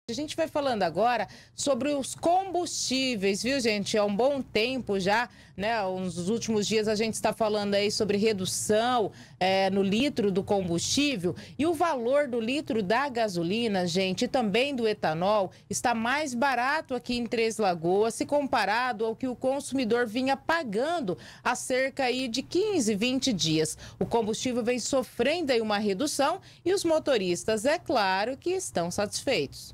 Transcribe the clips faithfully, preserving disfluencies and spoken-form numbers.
A gente vai falando agora sobre os combustíveis, viu, gente? Há um bom tempo já, né? Nos últimos dias a gente está falando aí sobre redução é, no litro do combustível e o valor do litro da gasolina, gente, e também do etanol, está mais barato aqui em Três Lagoas, se comparado ao que o consumidor vinha pagando há cerca aí de quinze, vinte dias. O combustível vem sofrendo aí uma redução e os motoristas, é claro, que estão satisfeitos.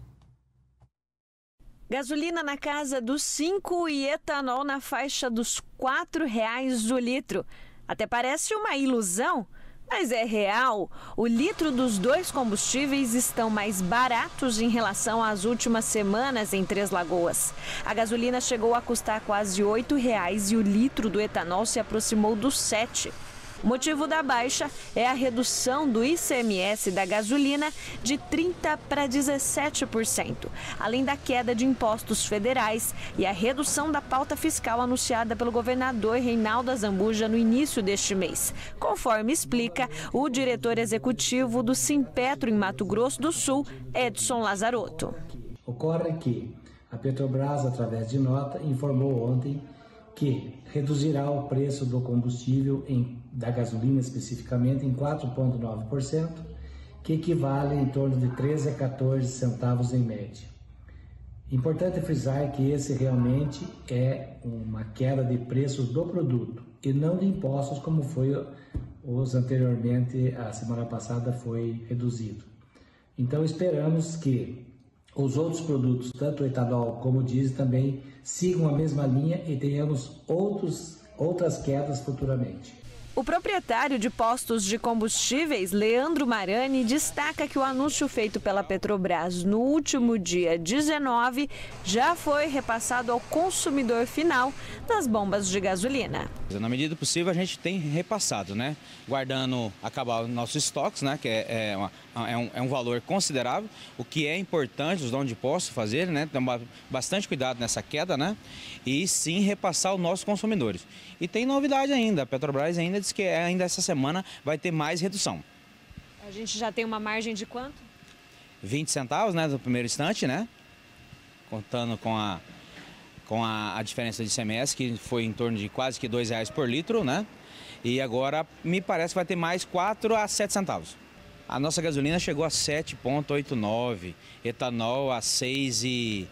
Gasolina na casa dos cinco e etanol na faixa dos quatro reais o litro. Até parece uma ilusão, mas é real. O litro dos dois combustíveis estão mais baratos em relação às últimas semanas em Três Lagoas. A gasolina chegou a custar quase oito reais e o litro do etanol se aproximou dos sete. O motivo da baixa é a redução do I C M S da gasolina de trinta para dezessete por cento, além da queda de impostos federais e a redução da pauta fiscal anunciada pelo governador Reinaldo Azambuja no início deste mês, conforme explica o diretor executivo do Simpetro em Mato Grosso do Sul, Edson Lazarotto. Ocorre que a Petrobras, através de nota, informou ontem que reduzirá o preço do combustível, em, da gasolina especificamente, em quatro vírgula nove por cento, que equivale em torno de treze a quatorze centavos em média. Importante frisar que esse realmente é uma queda de preços do produto e não de impostos como foi os anteriormente, a semana passada foi reduzido. Então esperamos que os outros produtos, tanto o etanol como o diesel, também sigam a mesma linha e tenhamos outros, outras quedas futuramente. O proprietário de postos de combustíveis, Leandro Marani, destaca que o anúncio feito pela Petrobras no último dia dezenove já foi repassado ao consumidor final nas bombas de gasolina. Na medida do possível, a gente tem repassado, né? Guardando, acabar os nossos estoques, né? Que é, é, uma, é, um, é um valor considerável. O que é importante, os donos de postos fazer, né? Tomar bastante cuidado nessa queda, né? E sim repassar aos nossos consumidores. E tem novidade ainda, a Petrobras ainda diz que ainda essa semana vai ter mais redução. A gente já tem uma margem de quanto? vinte centavos, né? No primeiro instante, né? Contando com a... com a, a diferença de I C M S, que foi em torno de quase que dois reais por litro, né? E agora me parece que vai ter mais quatro a sete centavos. A nossa gasolina chegou a sete vírgula oitenta e nove, etanol a seis e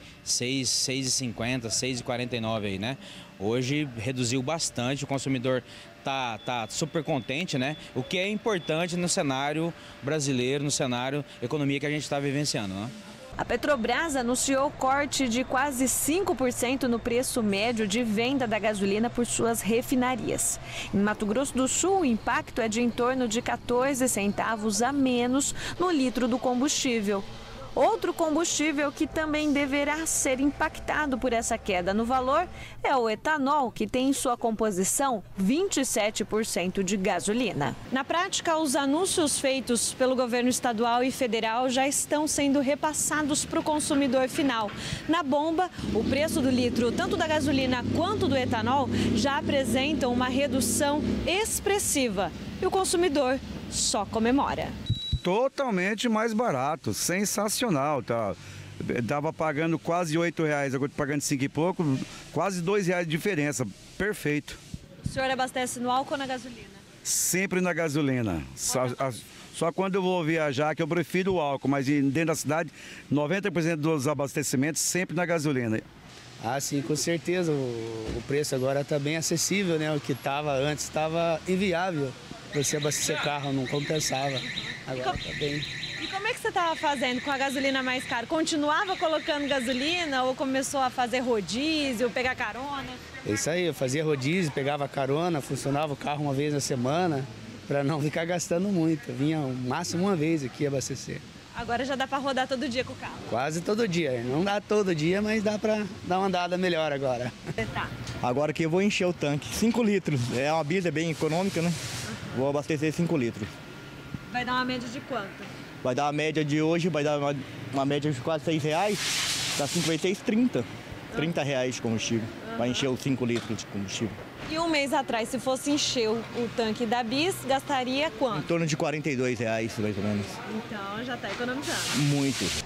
cinquenta, seis e quarenta e nove aí, né? Hoje reduziu bastante, o consumidor tá, tá super contente, né? O que é importante no cenário brasileiro, no cenário economia que a gente está vivenciando, né? A Petrobras anunciou corte de quase cinco por cento no preço médio de venda da gasolina por suas refinarias. Em Mato Grosso do Sul, o impacto é de em torno de quatorze centavos a menos no litro do combustível. Outro combustível que também deverá ser impactado por essa queda no valor é o etanol, que tem em sua composição vinte e sete por cento de gasolina. Na prática, os anúncios feitos pelo governo estadual e federal já estão sendo repassados para o consumidor final. Na bomba, o preço do litro, tanto da gasolina quanto do etanol, já apresentam uma redução expressiva e o consumidor só comemora. Totalmente mais barato, sensacional, tá? Tava pagando quase oito reais, agora tô pagando cinco e pouco, quase dois reais de diferença, perfeito. O senhor abastece no álcool ou na gasolina? Sempre na gasolina, só, a, só quando eu vou viajar que eu prefiro o álcool, mas dentro da cidade, noventa por cento dos abastecimentos sempre na gasolina. Ah, sim, com certeza, o, o preço agora está bem acessível, né? O que estava antes estava inviável. Você abastecer carro, não compensava. Agora tá bem. E como é que você estava fazendo com a gasolina mais cara? Continuava colocando gasolina ou começou a fazer rodízio, pegar carona? É isso aí, eu fazia rodízio, pegava carona, funcionava o carro uma vez na semana, para não ficar gastando muito. Eu vinha o máximo uma vez aqui abastecer. Agora já dá para rodar todo dia com o carro? Quase todo dia. Não dá todo dia, mas dá para dar uma andada melhor agora. Tá. Agora que eu vou encher o tanque, cinco litros. É uma vida bem econômica, né? Vou abastecer cinco litros. Vai dar uma média de quanto? Vai dar a média de hoje, vai dar uma, uma média de quase seis reais. Dá cinco vezes seis, trinta. trinta reais de combustível. Uhum. Vai encher os cinco litros de combustível. E um mês atrás, se fosse encher o, o tanque da Bis, gastaria quanto? Em torno de quarenta e dois reais, mais ou menos. Então já está economizando. Muito.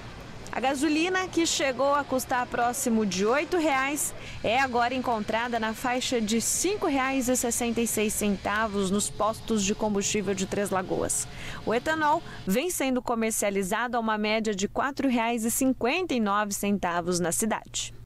A gasolina, que chegou a custar próximo de oito reais, é agora encontrada na faixa de cinco reais e sessenta e seis centavos nos postos de combustível de Três Lagoas. O etanol vem sendo comercializado a uma média de quatro reais e cinquenta e nove centavos na cidade.